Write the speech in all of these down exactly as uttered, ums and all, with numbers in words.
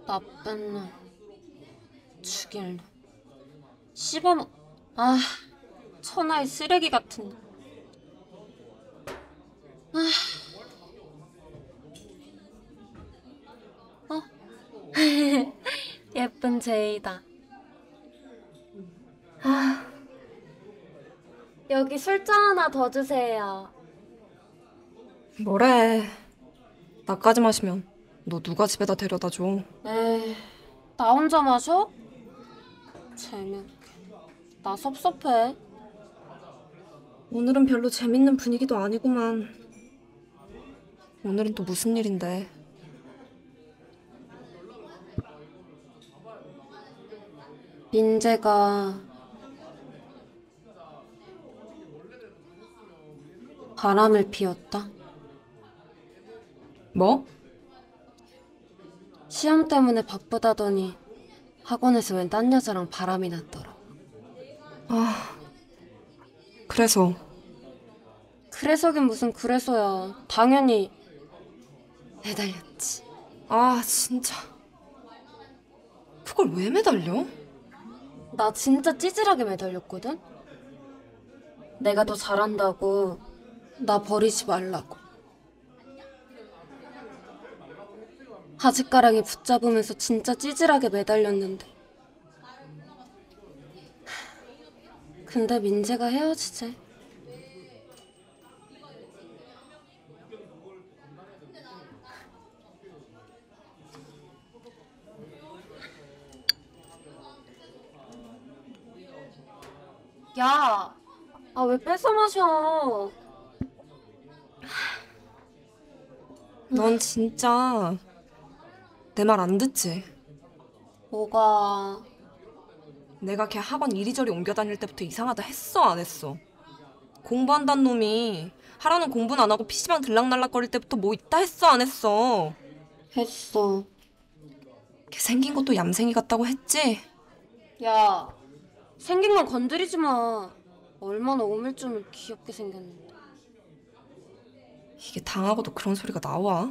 나쁜 놈, 죽일 놈, 씹어먹... 아, 천하의 쓰레기 같은 놈. 아, 어? 예쁜 제이다. 아, 여기 술잔 하나 더 주세요. 뭐래. 나까지 마시면 너 누가 집에다 데려다 줘. 에이, 나 혼자 마셔? 재미없게. 나 섭섭해. 오늘은 별로 재밌는 분위기도 아니구만. 오늘은 또 무슨 일인데. 민재가 바람을 피웠다. 뭐? 시험 때문에 바쁘다더니 학원에서 웬 딴 여자랑 바람이 났더라. 아, 그래서 그래서긴 무슨 그래서야. 당연히 매달렸지. 아, 진짜. 그걸 왜 매달려? 나 진짜 찌질하게 매달렸거든? 내가 더 잘한다고 나 버리지 말라고. 바짓가랑이 붙잡으면서 진짜 찌질하게 매달렸는데. 근데 민재가 헤어지재. 야, 아 왜 뺏어 마셔? 넌 진짜 내 말 안 듣지? 뭐가... 내가 걔 학원 이리저리 옮겨 다닐 때부터 이상하다 했어, 안 했어? 공부한다는 놈이 하라는 공부는 안 하고 피시방 들락날락거릴 때부터 뭐 있다 했어, 안 했어? 했어. 걔 생긴 것도 얌생이 같다고 했지? 야, 생긴 건 건드리지 마. 얼마나 오물조물 귀엽게 생겼는데. 이게 당하고도 그런 소리가 나와?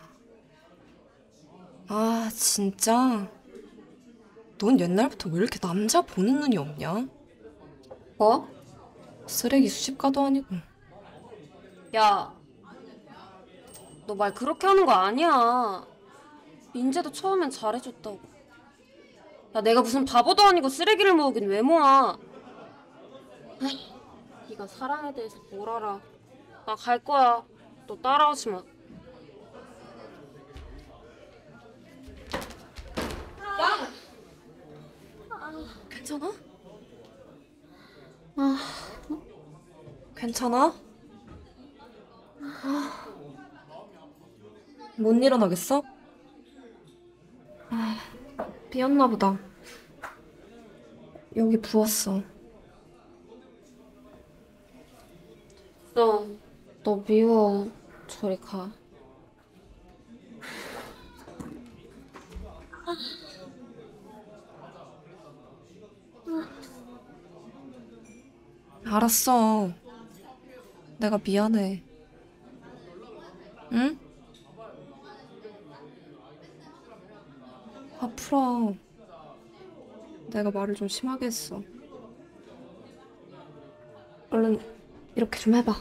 아, 진짜? 넌 옛날부터 왜 이렇게 남자 보는 눈이 없냐? 뭐? 쓰레기 수집가도 아니고. 야, 너 말 그렇게 하는 거 아니야. 민재도 처음엔 잘해줬다고. 야, 내가 무슨 바보도 아니고 쓰레기를 모으긴 왜 모아. 에이, 네가 사랑에 대해서 뭘 알아. 나 갈 거야. 너 따라오지 마. 괜찮아? 아, 괜찮아? 못 일어나겠어? 아, 삐었나 보다. 여기 부었어. 너, 너 미워. 저리 가. 알았어. 내가 미안해. 응? 아, 풀어. 내가 말을 좀 심하게 했어. 얼른 이렇게 좀 해봐.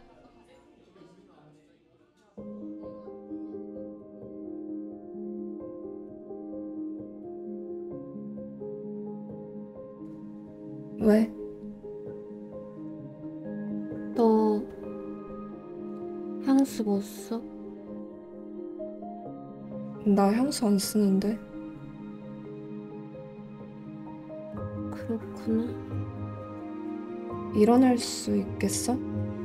왜? 너 향수 못 써? 나 향수 안 쓰는데. 그렇구나. 일어날 수 있겠어?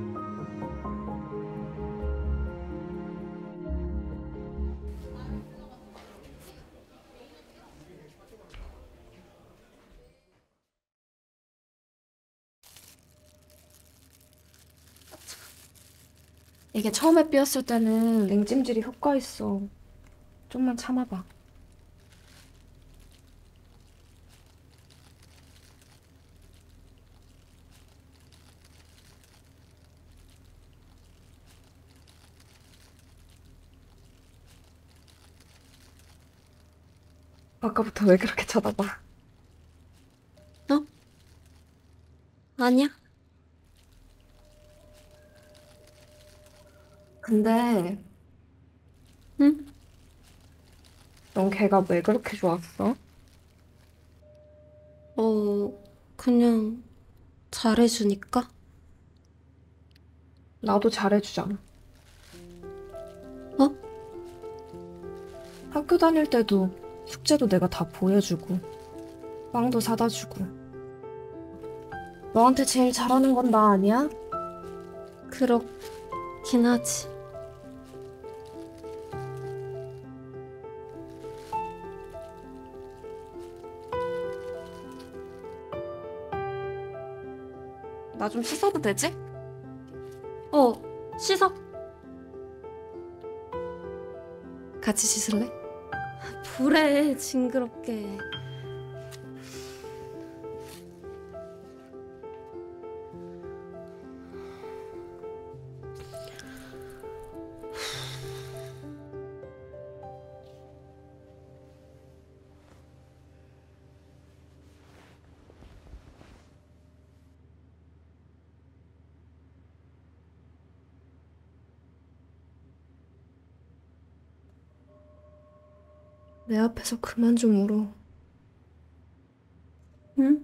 이게 처음에 삐었을 때는 냉찜질이 효과 있어. 좀만 참아봐. 아까부터 왜 그렇게 쳐다봐? 어? 아니야. 근데 응? 넌 걔가 왜 그렇게 좋았어? 어, 그냥 잘해주니까? 나도 잘해주잖아. 어? 학교 다닐 때도 숙제도 내가 다 보여주고 빵도 사다 주고. 너한테 제일 잘하는 건 나 아니야? 그렇긴 하지. 나 좀 씻어도 되지? 어, 씻어. 같이 씻을래? 뭐래, 징그럽게. 내 앞에서 그만 좀 울어. 응?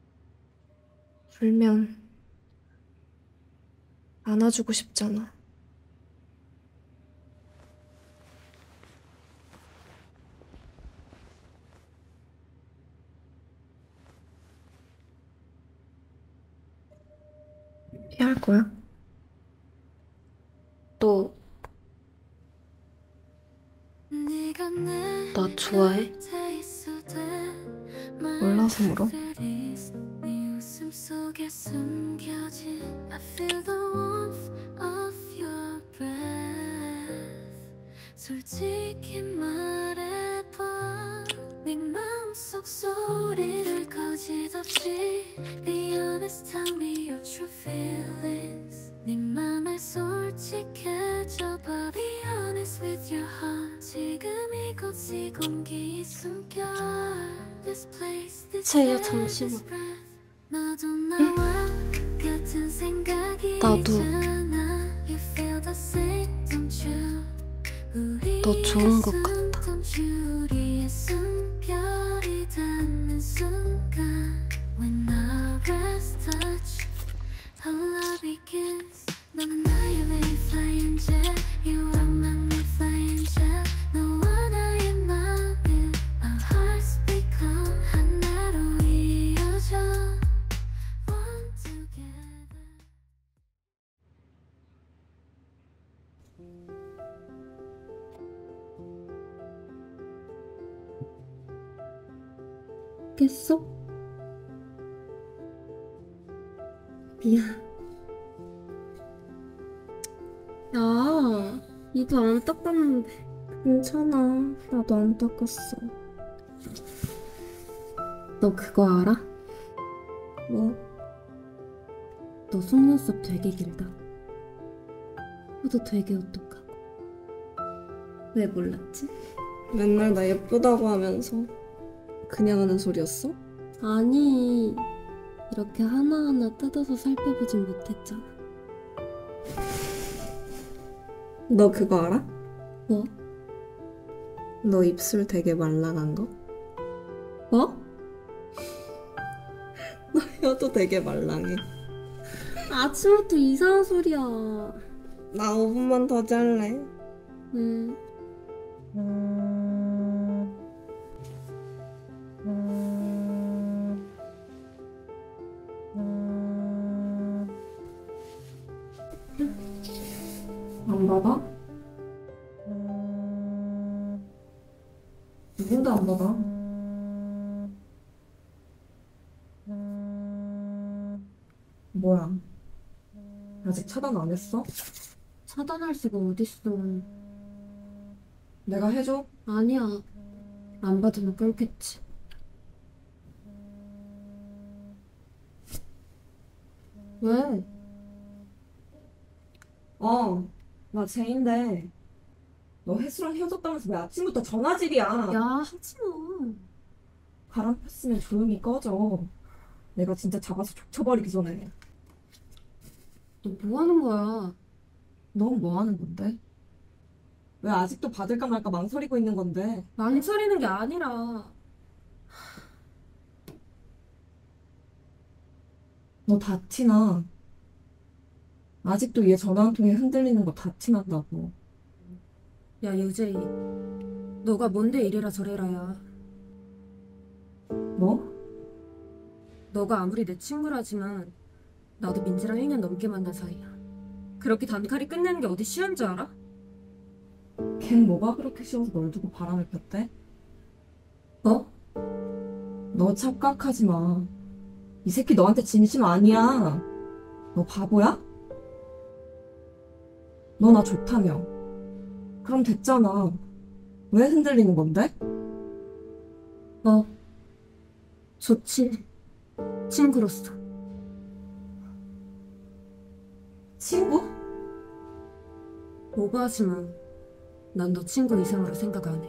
울면 안아주고 싶잖아. 피할 거야? 너, 나 좋아해? 몰라서 물어. 솔직히 말해봐 네 마음속 소리를 거짓 없이 Be honest, tell me your true feelings 네 맘에 솔직해져봐 Be honest with your heart 지금 이곳 이 공기 이 숨결 This place, this 제이야, air, 잠시만. this breath 너도 나와 같은 생각이 나도. 있잖아 You feel the same, don't you? 너 좋은 것 같다. 우리의 숨결이 닿는 순간 When our breaths touch Our love begins 너는 나의 mayfly angel You are my mayfly angel 너와 나의 맘을 Our hearts become 하나로 이어져 One together 깼어? 미안. 야, 이도 안 닦았는데. 괜찮아. 나도 안 닦았어. 너 그거 알아? 뭐? 너 속눈썹 되게 길다. 너도 되게 오똑하고. 왜 몰랐지? 맨날 나 예쁘다고 하면서 그냥 하는 소리였어? 아니, 이렇게 하나하나 뜯어서 살펴보진 못했잖아. 너 그거 알아? 뭐? 너 입술 되게 말랑한 거? 뭐? 너 혀도 되게 말랑해. 아침부터 이상한 소리야. 나 오 분만 더 잘래. 음. 안 받아? 누군데 안 받아? 뭐야? 아직 차단 안 했어? 차단할 수가 어딨어. 내가 해줘? 아니야. 안 받으면 끊겠지. 왜? 어, 나 제인데 너 혜수랑 헤어졌다면서 왜 아침부터 전화질이야? 야, 하지 마. 바람 폈으면 조용히 꺼져. 내가 진짜 잡아서 족쳐버리기 전에. 너 뭐 하는 거야? 넌 뭐 하는 건데? 왜 아직도 받을까 말까 망설이고 있는 건데? 망설이는 게 아니라. 너 다 티나. 아직도 얘 전화 한 통에 흔들리는 거 다 티난다고. 야, 유재이. 너가 뭔데 이래라 저래라야. 뭐? 너가 아무리 내 친구라지만 나도 민지랑 일 년 넘게 만난 사이야. 그렇게 단칼에 끝내는 게 어디 쉬운 줄 알아? 걘 뭐가 그렇게 쉬워서 널 두고 바람을 폈대? 어? 너 착각하지 마. 이 새끼 너한테 진심 아니야. 너 바보야? 너 나 좋다며. 그럼 됐잖아. 왜 흔들리는 건데? 어. 좋지. 친구로서. 친구? 오버하지만 난 너 친구 이상으로 생각 안 해.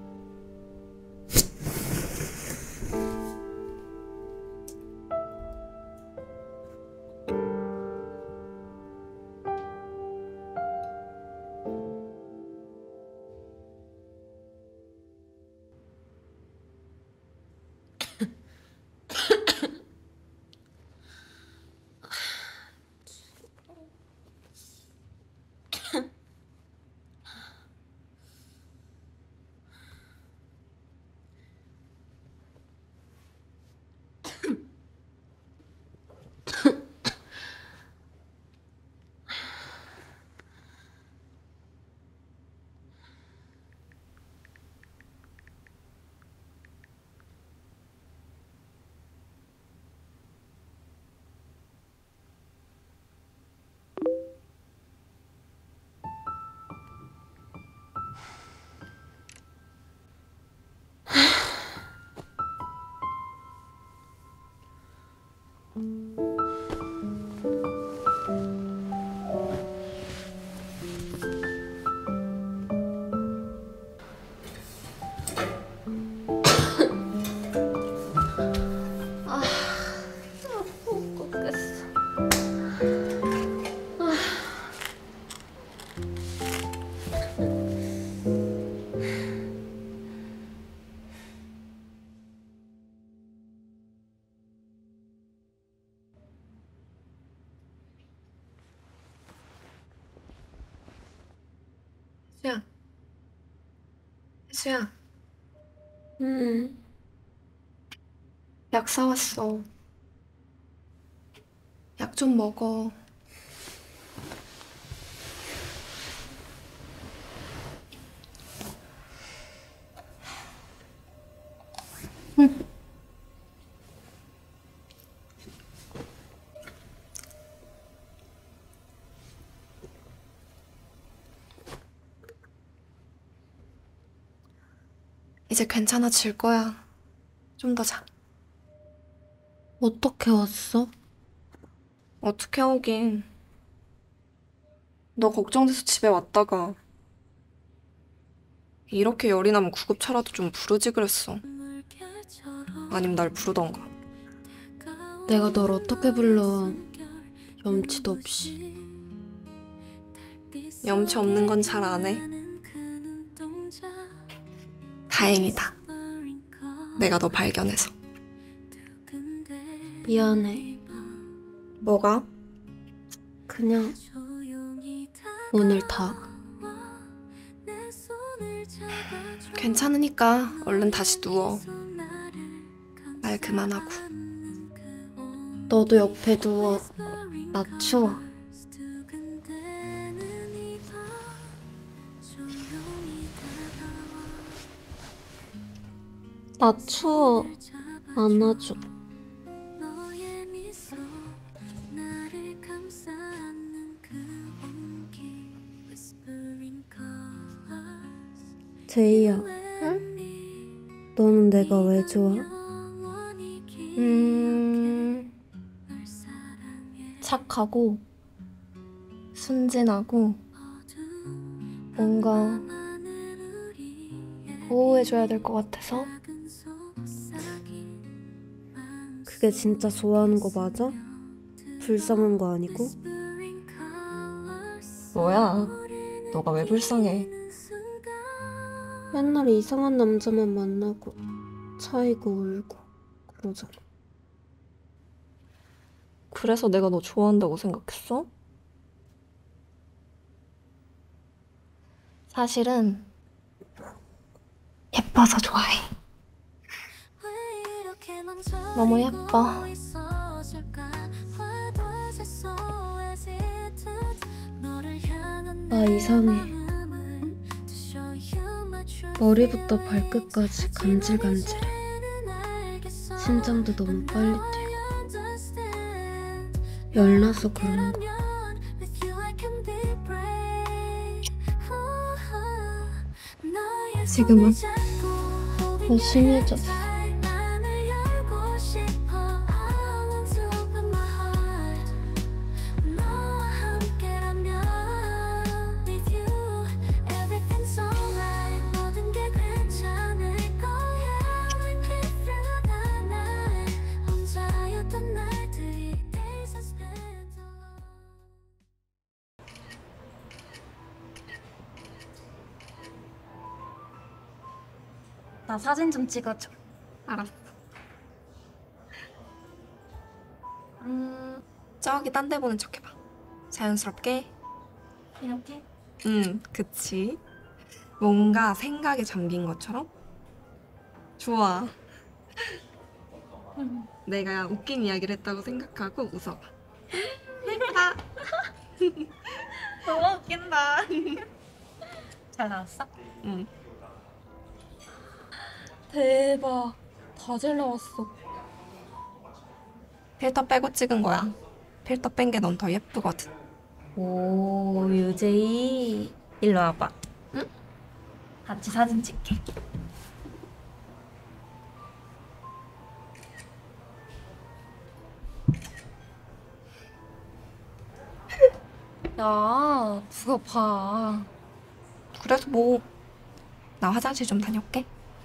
수야, 수야, 음. 약 사왔어. 약 좀 먹어. 이제 괜찮아질 거야. 좀 더 자. 어떻게 왔어? 어떻게 오긴. 너 걱정돼서 집에 왔다가 이렇게 열이 나면 구급차라도 좀 부르지 그랬어. 아니면 날 부르던가. 내가 널 어떻게 불러? 염치도 없이. 염치 없는 건 잘 안 해. 다행이다. 내가 너 발견해서. 미안해. 뭐가? 그냥 오늘 다. 괜찮으니까 얼른 다시 누워. 말 그만하고. 너도 옆에 누워. 나 추워. 나 추워. 안아줘. 제이야. 응? 너는 내가 왜 좋아? 음... 착하고 순진하고 뭔가 보호해줘야 될 것 같아서. 그게 진짜 좋아하는 거 맞아? 불쌍한 거 아니고? 뭐야? 너가 왜 불쌍해? 맨날 이상한 남자만 만나고 차이고 울고 그러잖아. 그래서 내가 너 좋아한다고 생각했어? 사실은 예뻐서 좋아해. 너무 예뻐. 나 이상해. 머리부터 발끝까지 간질간질해. 심장도 너무 빨리 뛰고. 열나서 그런 거. 지금은 더 심해졌어. 나 사진 좀 찍어줘. 알았어. 음, 저기 딴 데 보는 척 해봐. 자연스럽게. 이렇게? 응, 그치. 뭔가 생각에 잠긴 것처럼? 좋아. 내가 웃긴 이야기를 했다고 생각하고 웃어봐. 예쁘다. 너무 웃긴다. 잘 나왔어? 응. 대박. 다 잘 나왔어. 필터 빼고 찍은 거야. 필터 뺀 게 넌 더 예쁘거든. 오, 유제이. 일로 와봐. 응? 같이 사진 찍게. 야, 누가 봐. 그래서 뭐, 나 화장실 좀 다녀올게.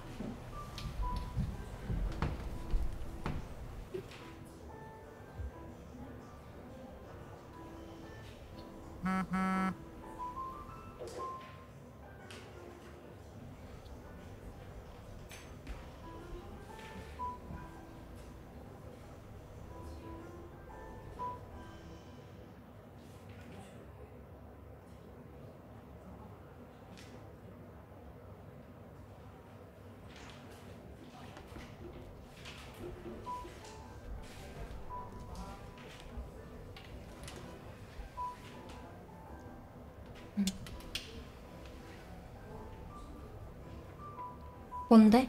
뭔데?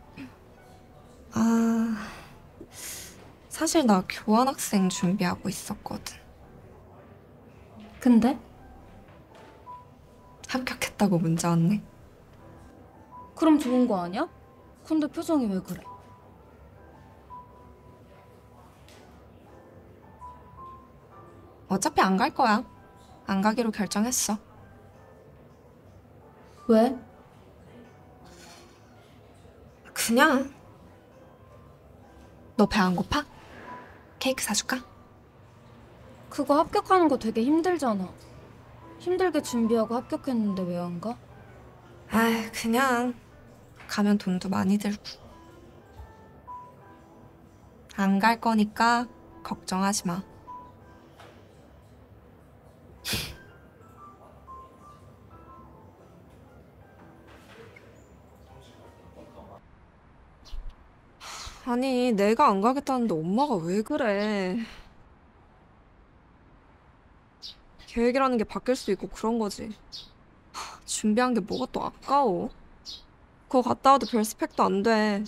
아, 사실 나 교환학생 준비하고 있었거든. 근데? 합격했다고 문자 왔네. 그럼 좋은 거 아니야? 근데 표정이 왜 그래? 어차피 안 갈 거야. 안 가기로 결정했어. 왜? 그냥. 너 배 안 고파? 케이크 사줄까? 그거 합격하는 거 되게 힘들잖아. 힘들게 준비하고 합격했는데 왜 안 가? 아, 그냥 가면 돈도 많이 들고. 안 갈 거니까 걱정하지 마. 아니, 내가 안 가겠다는데 엄마가 왜 그래? 계획이라는 게 바뀔 수 있고 그런 거지. 하, 준비한 게 뭐가 또 아까워. 그거 갔다 와도 별 스펙도 안 돼.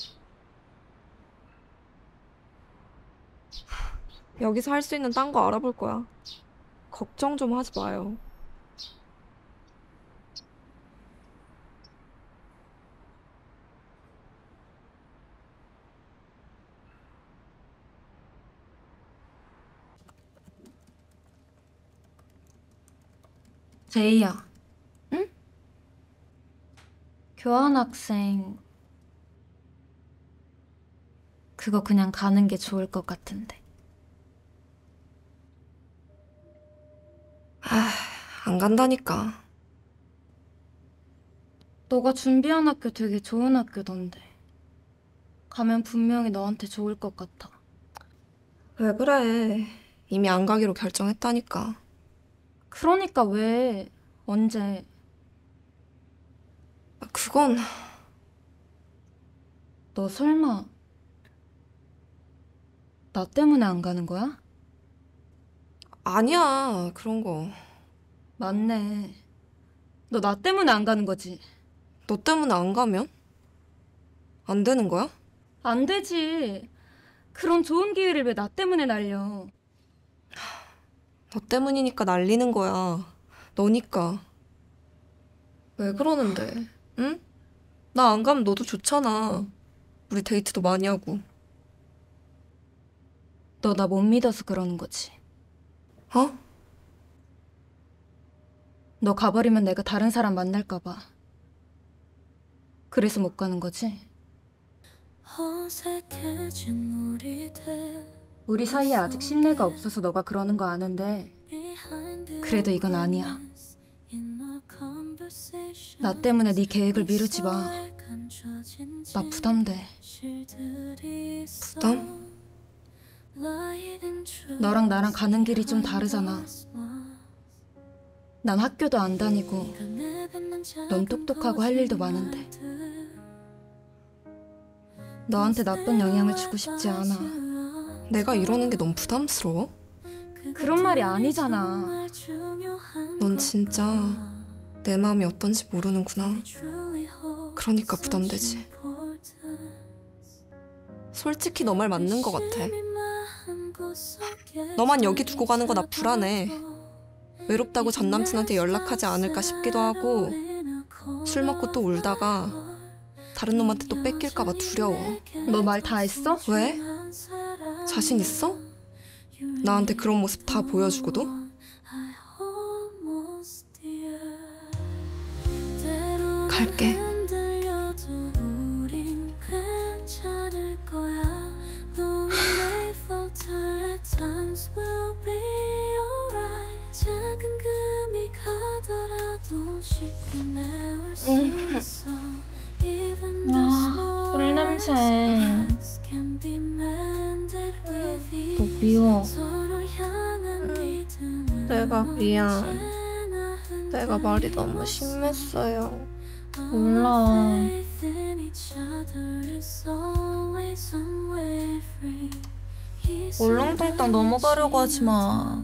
여기서 할 수 있는 딴 거 알아볼 거야. 걱정 좀 하지 마요. 제이야. 응? 교환학생 그거 그냥 가는 게 좋을 것 같은데. 안 간다니까. 너가 준비한 학교 되게 좋은 학교던데. 가면 분명히 너한테 좋을 것 같아. 왜 그래? 이미 안 가기로 결정했다니까. 그러니까 왜? 언제? 그건 너 설마 나 때문에 안 가는 거야? 아니야. 그런 거. 맞네. 너 나 때문에 안 가는 거지? 너 때문에 안 가면? 안 되는 거야? 안 되지. 그런 좋은 기회를 왜 나 때문에 날려? 너 때문이니까 날리는 거야. 너니까. 왜 그러는데? 응? 나 안 가면 너도 좋잖아. 우리 데이트도 많이 하고. 너 나 못 믿어서 그러는 거지. 어? 너 가버리면 내가 다른 사람 만날까 봐. 그래서 못 가는 거지? 어색해진 우리들 우리 사이에 아직 신뢰가 없어서 너가 그러는 거 아는데 그래도 이건 아니야. 나 때문에 네 계획을 미루지 마. 나 부담돼. 부담? 너랑 나랑 가는 길이 좀 다르잖아. 난 학교도 안 다니고 넌 똑똑하고 할 일도 많은데 너한테 나쁜 영향을 주고 싶지 않아. 내가 이러는 게 너무 부담스러워? 그런 말이 아니잖아. 넌 진짜 내 마음이 어떤지 모르는구나. 그러니까 부담되지. 솔직히 너 말 맞는 것 같아. 너만 여기 두고 가는 거 나 불안해. 외롭다고 전 남친한테 연락하지 않을까 싶기도 하고 술 먹고 또 울다가 다른 놈한테 또 뺏길까 봐 두려워. 너 말 다 했어? 왜? 자신 있어? 나한테 그런 모습 다 보여주고도? 갈게. 아, 꿀냄새. 너 미워. 내가 미안. 내가 말이 너무 심했어요. 몰라. 울렁뚱땅 넘어가려고 하지 마.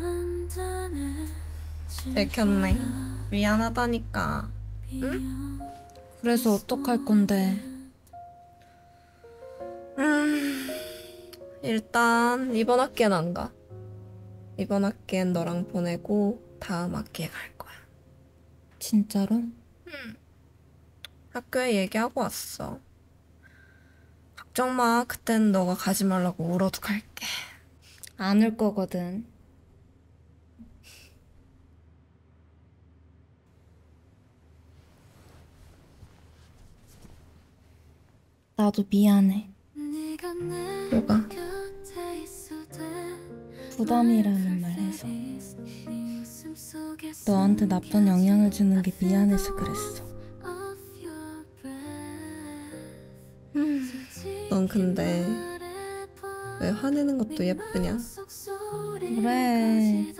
내켰네. 미안하다니까. 응? 그래서 어떡할 건데? 음, 일단 이번 학기엔 안 가. 이번 학기엔 너랑 보내고 다음 학기에 갈 거야. 진짜로? 학교에 얘기하고 왔어. 걱정 마. 그땐 너가 가지 말라고 울어도 갈게. 안 올 거거든. 나도 미안해. 뭐가? 부담이라는 말 해서. 너한테 나쁜 영향을 주는 게 미안해서 그랬어. 넌 근데 왜 화내는 것도 예쁘냐? 그래.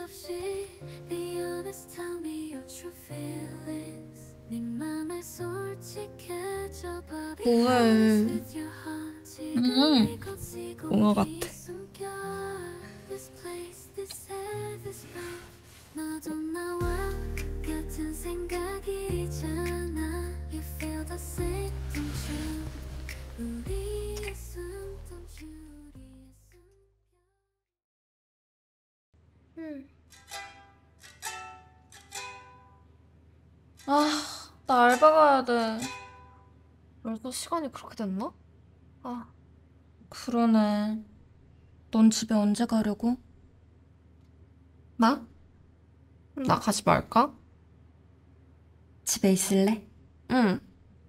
뭐해? 응. 붕어 같아. 너도 나와 같은 생각이잖아. You feel the same, don't you? 우리의 숨통지 우리의 숨. 아, 나 알바 가야 돼. 벌써 시간이 그렇게 됐나? 아, 그러네. 넌 집에 언제 가려고? 나? 나 가지 말까? 집에 있을래? 응.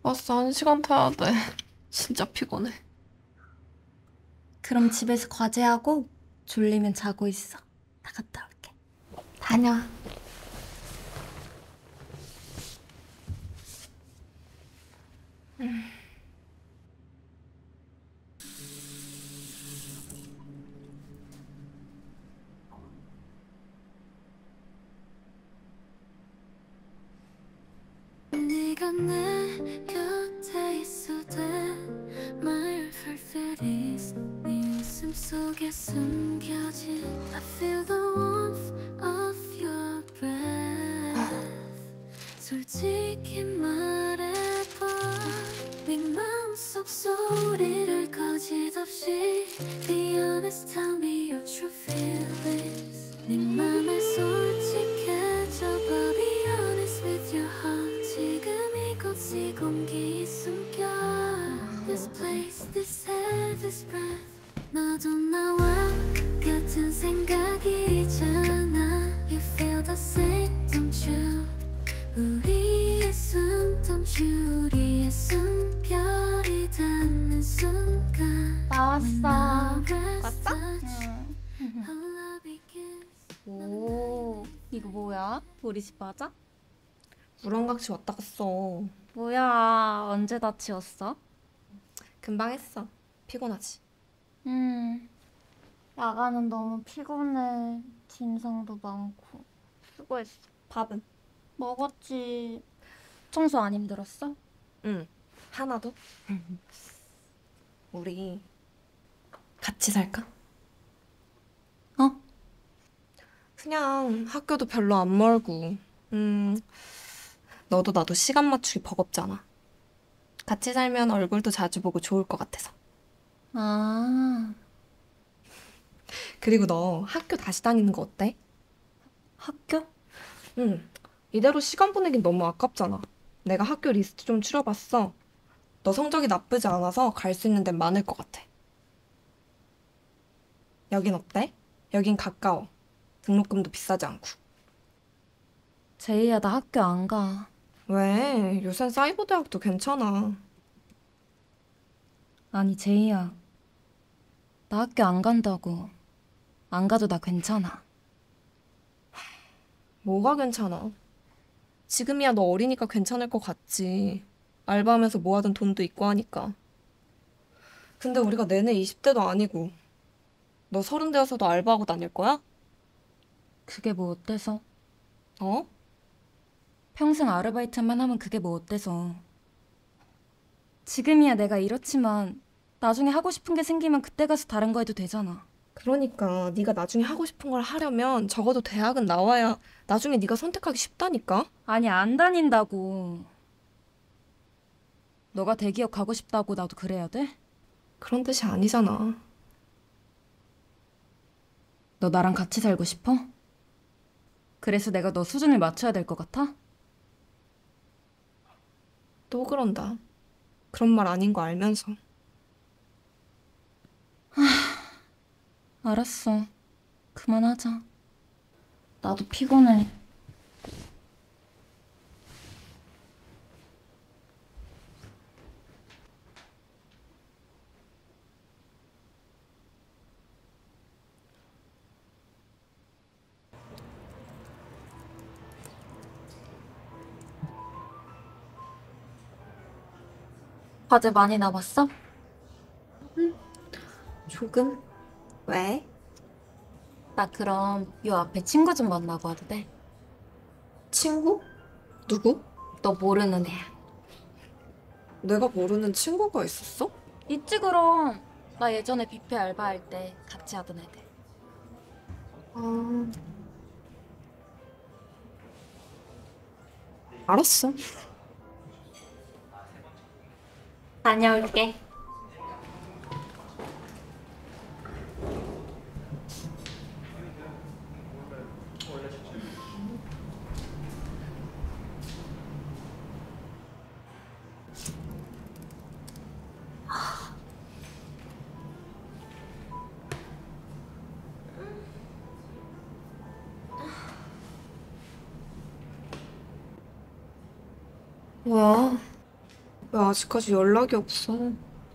버스 한 시간 타야 돼. 진짜 피곤해. 그럼 집에서 과제하고 졸리면 자고 있어. 나 갔다 올게. 다녀. 네가 내 곁에 있어도 My perfect is 네 웃음 속에 숨겨진 I feel the warmth of your breath 솔직히 말해봐 네 마음속 소리를 거짓 없이 Be honest, tell me your true feelings 네 맘에 솔직해져봐 Be honest with your heart 지금 이곳 이 공기 이 숨결 This place, this air, this breath 너도 나와 같은 생각이잖아 You feel the same, don't you 우리의 숨통치 우리의 숨결이 닿는 순간 나왔어. 왔어? 오, 이거 뭐야? 우리 집 맞아? 우렁각시 왔다 갔어. 뭐야, 언제 다 치웠어? 금방 했어. 피곤하지? 음, 야간은 너무 피곤해. 진상도 많고. 수고했어. 밥은? 먹었지. 청소 안 힘들었어? 응. 하나도? 우리 같이 살까? 어? 그냥 학교도 별로 안 멀고 음 너도 나도 시간 맞추기 버겁잖아. 같이 살면 얼굴도 자주 보고 좋을 것 같아서. 아, 그리고 너 학교 다시 다니는 거 어때? 학교? 응. 이대로 시간 보내긴 너무 아깝잖아. 내가 학교 리스트 좀 추려봤어. 너 성적이 나쁘지 않아서 갈 수 있는 데는 많을 것 같아. 여긴 어때? 여긴 가까워. 등록금도 비싸지 않고. 제이야, 나 학교 안 가. 왜? 요샌 사이버 대학도 괜찮아. 아니, 제이야. 나 학교 안 간다고. 안 가도 나 괜찮아. 뭐가 괜찮아? 지금이야 너 어리니까 괜찮을 것 같지. 알바하면서 모아둔 돈도 있고 하니까. 근데 우리가 내내 이십 대도 아니고 너 서른 되어서도 알바하고 다닐 거야? 그게 뭐 어때서? 어? 평생 아르바이트만 하면 그게 뭐 어때서? 지금이야 내가 이렇지만 나중에 하고 싶은 게 생기면 그때 가서 다른 거 해도 되잖아. 그러니까 네가 나중에 하고 싶은 걸 하려면 적어도 대학은 나와야 나중에 네가 선택하기 쉽다니까? 아니, 안 다닌다고. 너가 대기업 가고 싶다고 나도 그래야 돼? 그런 뜻이 아니잖아. 너 나랑 같이 살고 싶어? 그래서 내가 너 수준을 맞춰야 될 것 같아? 또 그런다. 그런 말 아닌 거 알면서. 알았어. 그만하자. 나도 피곤해. 과제 많이 남았어? 조금? 왜? 나 그럼 요 앞에 친구 좀 만나고 와도 돼? 친구? 누구? 너 모르는 애야. 내가 모르는 친구가 있었어? 있지 그럼. 나 예전에 뷔페 알바할 때 같이 하던 애들. 아... 알았어. 다녀올게. 뭐야? 왜 아직까지 연락이 없어?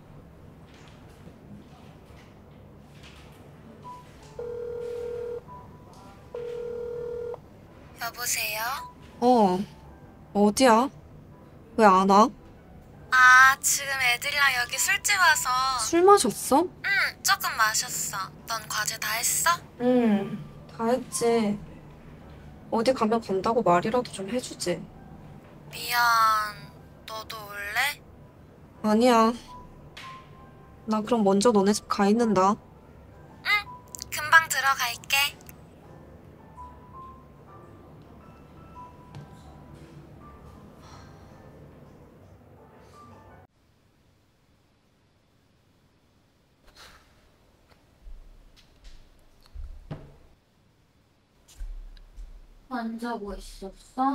여보세요? 어, 어디야? 왜 안 와? 아, 지금 애들이랑 여기 술집 와서 술 마셨어? 응, 조금 마셨어. 넌 과제 다 했어? 응, 다 했지. 어디 가면 간다고 말이라도 좀 해주지. 미안. 너도 올래? 아니야. 나 그럼 먼저 너네 집 가 있는다. 금방 들어갈게. 안 자고 있었어?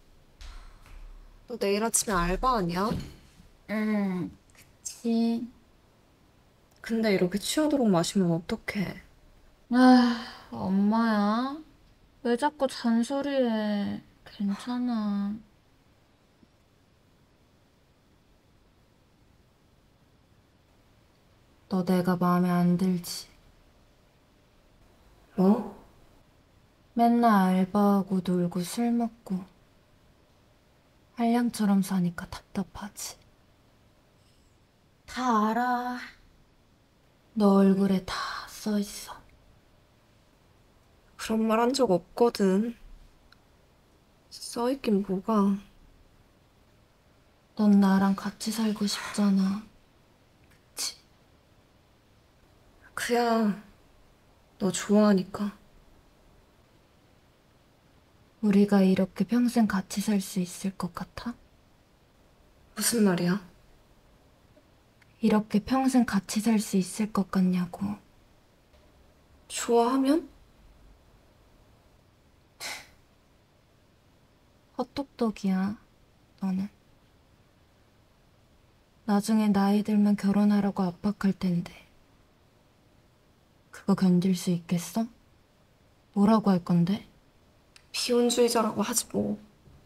너 내일 아침에 알바 아니야? 응, 그치. 근데 이렇게 취하도록 마시면 어떡해? 아, 엄마야. 왜 자꾸 잔소리해. 괜찮아. 너 내가 마음에 안 들지? 뭐? 맨날 알바하고 놀고 술 먹고 한량처럼 사니까 답답하지. 다 알아. 너 얼굴에 다 써있어. 그런 말 한 적 없거든. 써있긴 뭐가. 넌 나랑 같이 살고 싶잖아. 그치? 그야 너 좋아하니까. 우리가 이렇게 평생 같이 살 수 있을 것 같아? 무슨 말이야? 이렇게 평생 같이 살 수 있을 것 같냐고. 좋아하면? 헛똑똑이야, 너는. 나중에 나이 들면 결혼하라고 압박할 텐데. 그거 견딜 수 있겠어? 뭐라고 할 건데? 비혼주의자라고 하지 뭐.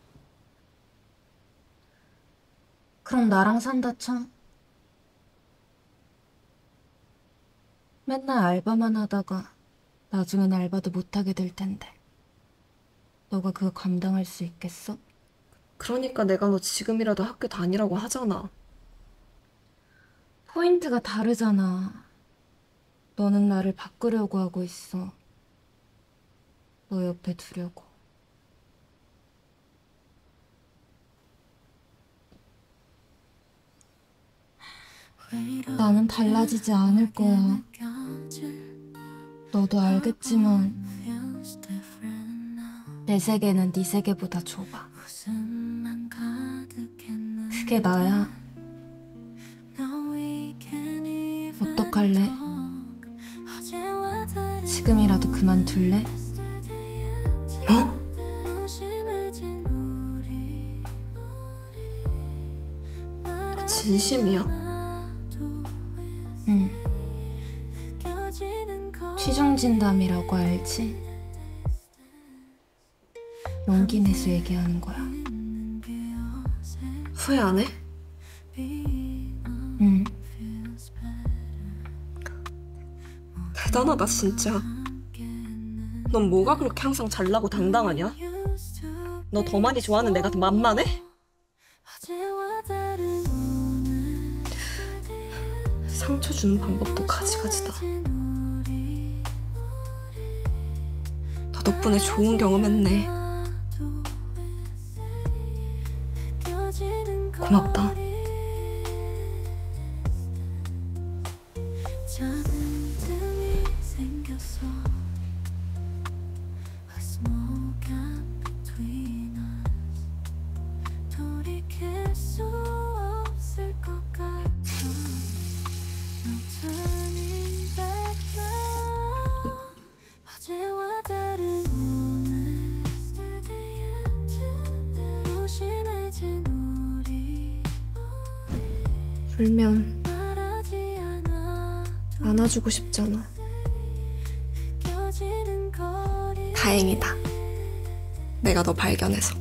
그럼 나랑 산다 쳐. 맨날 알바만 하다가 나중엔 알바도 못하게 될 텐데. 너가 그거 감당할 수 있겠어? 그러니까 내가 너 지금이라도 학교 다니라고 하잖아. 포인트가 다르잖아. 너는 나를 바꾸려고 하고 있어. 너 옆에 두려고. 나는 달라지지 않을 거야. 너도 알겠지만 내 세계는 네 세계보다 좁아. 그게 나야. 어떡할래? 지금이라도 그만둘래? 어? 진심이야? 응. 취중진담이라고 알지? 용기 내서 얘기하는 거야. 후회 안 해? 응. 대단하다 진짜. 넌 뭐가 그렇게 항상 잘나고 당당하냐? 너 더 많이 좋아하는 내가 더 만만해? 상처 주는 방법도 가지가지다. 너 덕분에 좋은 경험했네. 고맙다. 울면 안아주고 싶잖아. 다행이다. 내가 너 발견해서.